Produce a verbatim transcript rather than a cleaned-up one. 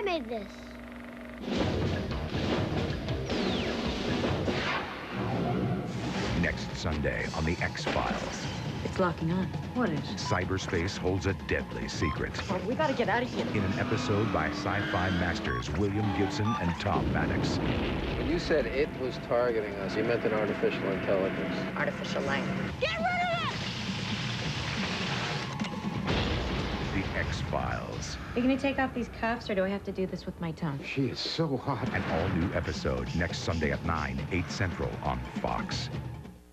I made this. Next Sunday on The X-Files. It's locking on. What is? Cyberspace holds a deadly secret. Oh, we gotta get out of here. In an episode by sci-fi masters William Gibson and Tom Maddox. When you said it was targeting us, you meant an artificial intelligence. Artificial language. Get rid of it! The X-Files. Are you gonna take off these cuffs, or do I have to do this with my tongue? She is so hot. An all-new episode next Sunday at nine, eight Central on Fox.